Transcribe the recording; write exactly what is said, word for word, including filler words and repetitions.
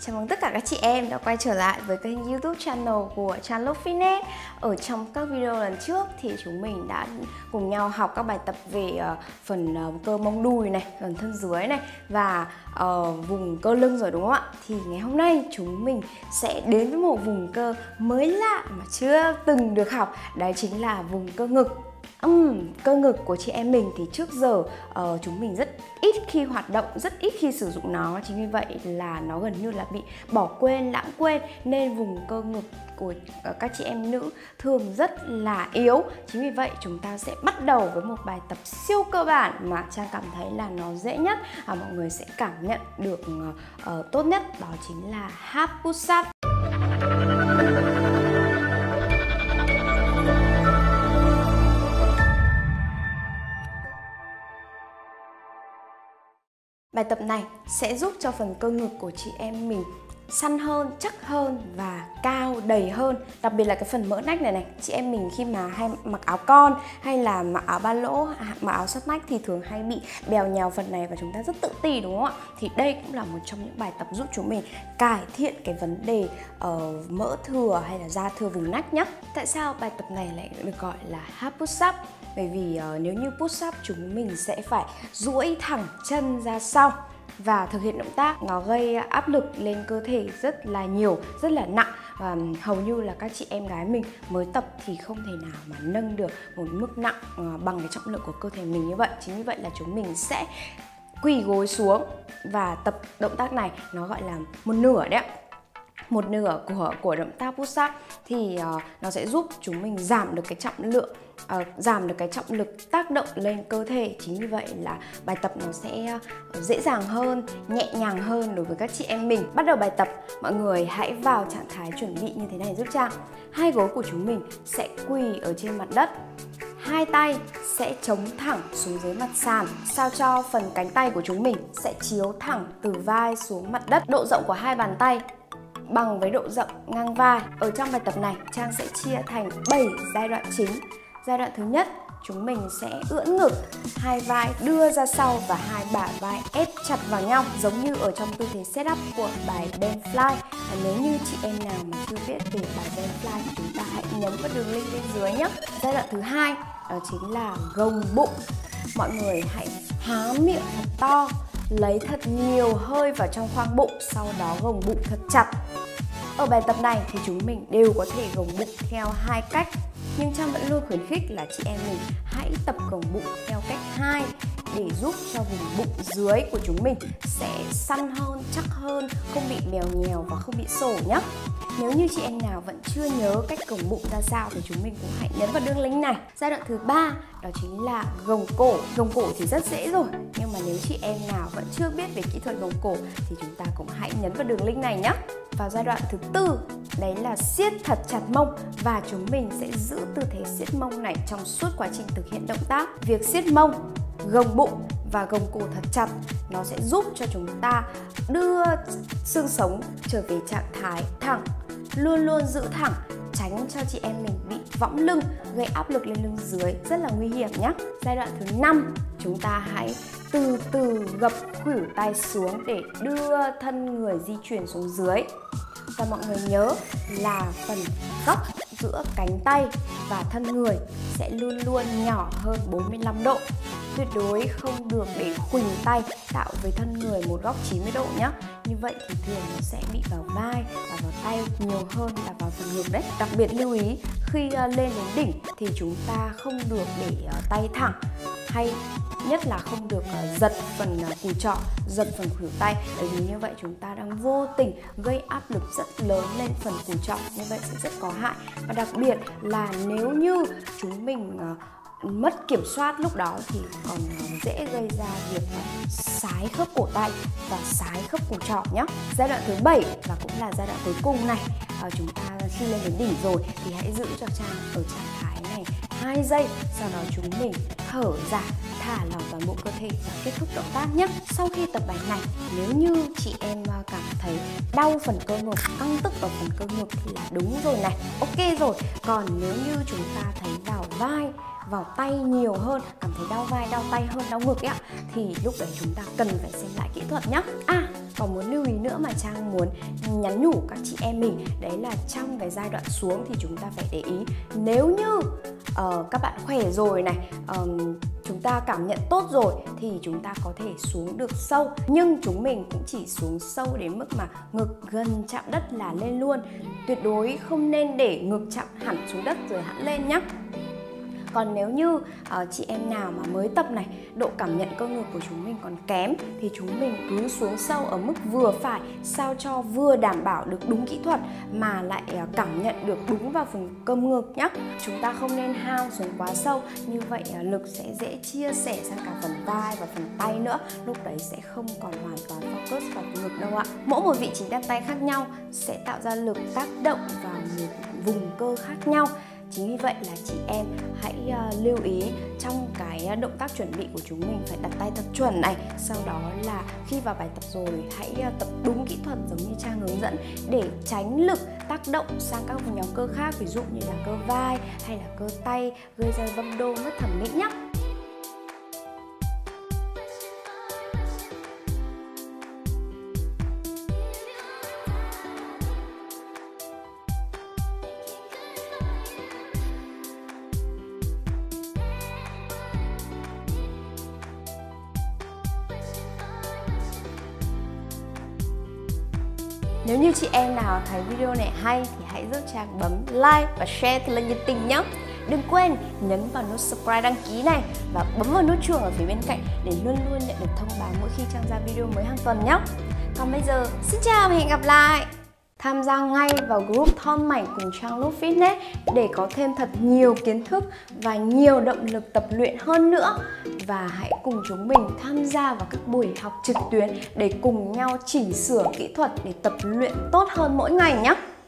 Chào mừng tất cả các chị em đã quay trở lại với kênh YouTube channel của Chanlok Fitness. Ở trong các video lần trước thì chúng mình đã cùng nhau học các bài tập về uh, phần uh, cơ mông đùi này, phần thân dưới này và uh, vùng cơ lưng rồi đúng không ạ? Thì ngày hôm nay chúng mình sẽ đến với một vùng cơ mới lạ mà chưa từng được học, đấy chính là vùng cơ ngực. Uhm, cơ ngực của chị em mình thì trước giờ uh, chúng mình rất ít khi hoạt động, rất ít khi sử dụng nó. Chính vì vậy là nó gần như là bị bỏ quên, lãng quên. Nên vùng cơ ngực của uh, các chị em nữ thường rất là yếu. Chính vì vậy chúng ta sẽ bắt đầu với một bài tập siêu cơ bản mà Trang cảm thấy là nó dễ nhất, và mọi người sẽ cảm nhận được uh, uh, tốt nhất. Đó chính là half push up. Bài tập này sẽ giúp cho phần cơ ngực của chị em mình săn hơn, chắc hơn và cao, đầy hơn. Đặc biệt là cái phần mỡ nách này này. Chị em mình khi mà hay mặc áo con hay là mặc áo ba lỗ, mặc áo sát nách thì thường hay bị bèo nhào phần này và chúng ta rất tự ti đúng không ạ? Thì đây cũng là một trong những bài tập giúp chúng mình cải thiện cái vấn đề uh, mỡ thừa hay là da thừa vùng nách nhé. Tại sao bài tập này lại được gọi là half push up? Bởi vì uh, nếu như push up chúng mình sẽ phải duỗi thẳng chân ra sau và thực hiện động tác, nó gây áp lực lên cơ thể rất là nhiều, rất là nặng, và hầu như là các chị em gái mình mới tập thì không thể nào mà nâng được một mức nặng uh, bằng cái trọng lượng của cơ thể mình như vậy. Chính vì vậy là chúng mình sẽ quỳ gối xuống và tập động tác này, nó gọi là một nửa đấy ạ. Một nửa của, của động tác push up thì uh, nó sẽ giúp chúng mình giảm được cái trọng lượng, uh, giảm được cái trọng lực tác động lên cơ thể. Chính vì vậy là bài tập nó sẽ uh, dễ dàng hơn, nhẹ nhàng hơn đối với các chị em mình. Bắt đầu bài tập, mọi người hãy vào trạng thái chuẩn bị như thế này giúp Trang. Hai gối của chúng mình sẽ quỳ ở trên mặt đất. Hai tay sẽ chống thẳng xuống dưới mặt sàn, sao cho phần cánh tay của chúng mình sẽ chiếu thẳng từ vai xuống mặt đất. Độ rộng của hai bàn tay bằng với độ rộng ngang vai. Ở trong bài tập này, Trang sẽ chia thành bảy giai đoạn chính. Giai đoạn thứ nhất, chúng mình sẽ ưỡn ngực, hai vai đưa ra sau và hai bả vai ép chặt vào nhau, giống như ở trong tư thế setup của bài bend fly. Và nếu như chị em nào mà chưa biết về bài bend fly thì chúng ta hãy nhấn vào đường link bên dưới nhé. Giai đoạn thứ hai, đó chính là gồng bụng. Mọi người hãy há miệng thật to, lấy thật nhiều hơi vào trong khoang bụng, sau đó gồng bụng thật chặt. Ở bài tập này thì chúng mình đều có thể gồng bụng theo hai cách, nhưng Trang vẫn luôn khuyến khích là chị em mình hãy tập gồng bụng theo cách hai để giúp cho vùng bụng dưới của chúng mình sẽ săn hơn, chắc hơn, không bị bèo nhèo và không bị sổ nhé. Nếu như chị em nào vẫn chưa nhớ cách gồng bụng ra sao thì chúng mình cũng hãy nhấn vào đường link này. Giai đoạn thứ ba đó chính là gồng cổ. Gồng cổ thì rất dễ rồi, nhưng mà nếu chị em nào vẫn chưa biết về kỹ thuật gồng cổ thì chúng ta cũng hãy nhấn vào đường link này nhé. Vào giai đoạn thứ tư, đấy là siết thật chặt mông, và chúng mình sẽ giữ tư thế siết mông này trong suốt quá trình thực hiện động tác. Việc siết mông, gồng bụng và gồng cổ thật chặt nó sẽ giúp cho chúng ta đưa xương sống trở về trạng thái thẳng, luôn luôn giữ thẳng, tránh cho chị em mình bị võng lưng, gây áp lực lên lưng dưới, rất là nguy hiểm nhé. Giai đoạn thứ năm, chúng ta hãy từ từ gập khuỷu tay xuống để đưa thân người di chuyển xuống dưới. Và mọi người nhớ là phần góc giữa cánh tay và thân người sẽ luôn luôn nhỏ hơn bốn mươi lăm độ. Tuyệt đối không được để khuỷu tay tạo với thân người một góc chín mươi độ nhé. Như vậy thì thường nó sẽ bị vào vai và vào tay nhiều hơn là vào phần ngực đấy. Đặc biệt lưu ý khi lên đến đỉnh thì chúng ta không được để tay thẳng, hay nhất là không được giật phần cùi trỏ, giật phần khuỷu tay, bởi vì như vậy chúng ta đang vô tình gây áp lực rất lớn lên phần cùi trỏ, như vậy sẽ rất có hại. Và đặc biệt là nếu như chúng mình mất kiểm soát lúc đó thì còn dễ gây ra việc sái khớp cổ tay và sái khớp cổ trỏ nhé. Giai đoạn thứ bảy và cũng là giai đoạn cuối cùng này, à, chúng ta khi lên đến đỉnh rồi thì hãy giữ cho Trang ở trạng thái này hai giây, sau đó chúng mình thở ra, thả lỏng toàn bộ cơ thể và kết thúc động tác nhé. Sau khi tập bài này, nếu như chị em cảm thấy đau phần cơ ngực, căng tức ở phần cơ ngực thì là đúng rồi này, ok rồi. Còn nếu như chúng ta thấy vào vai, vào tay nhiều hơn, cảm thấy đau vai, đau tay hơn đau ngực ấy ạ, thì lúc đấy chúng ta cần phải xem lại kỹ thuật nhé. À, còn muốn lưu ý nữa nữa mà Trang muốn nhắn nhủ các chị em mình, đấy là trong cái giai đoạn xuống thì chúng ta phải để ý. Nếu như uh, các bạn khỏe rồi này, um, chúng ta cảm nhận tốt rồi thì chúng ta có thể xuống được sâu, nhưng chúng mình cũng chỉ xuống sâu đến mức mà ngực gần chạm đất là lên luôn. Tuyệt đối không nên để ngực chạm hẳn xuống đất rồi hẳn lên nhé. Còn nếu như uh, chị em nào mà mới tập này, độ cảm nhận cơ ngực của chúng mình còn kém thì chúng mình cứ xuống sâu ở mức vừa phải, sao cho vừa đảm bảo được đúng kỹ thuật mà lại uh, cảm nhận được đúng vào phần cơ ngực nhé. Chúng ta không nên hao xuống quá sâu, như vậy uh, lực sẽ dễ chia sẻ sang cả phần vai và phần tay nữa. Lúc đấy sẽ không còn hoàn toàn focus vào ngực đâu ạ. Mỗi một vị trí đặt tay khác nhau sẽ tạo ra lực tác động vào một vùng cơ khác nhau. Chính vì vậy là chị em hãy uh, lưu ý trong cái động tác chuẩn bị của chúng mình phải đặt tay thật chuẩn này. Sau đó là khi vào bài tập rồi hãy uh, tập đúng kỹ thuật giống như Trang hướng dẫn để tránh lực tác động sang các vùng nhóm cơ khác, ví dụ như là cơ vai hay là cơ tay, gây ra vâm đô mất thẩm mỹ nhé. Nếu như chị em nào thấy video này hay thì hãy giúp Trang bấm like và share thật là nhiệt tình nhé. Đừng quên nhấn vào nút subscribe đăng ký này và bấm vào nút chuông ở phía bên cạnh để luôn luôn nhận được thông báo mỗi khi Trang ra video mới hàng tuần nhé. Còn bây giờ, xin chào và hẹn gặp lại! Tham gia ngay vào group Thon Mảnh cùng Trang Lúc Fitness để có thêm thật nhiều kiến thức và nhiều động lực tập luyện hơn nữa. Và hãy cùng chúng mình tham gia vào các buổi học trực tuyến để cùng nhau chỉnh sửa kỹ thuật để tập luyện tốt hơn mỗi ngày nhé!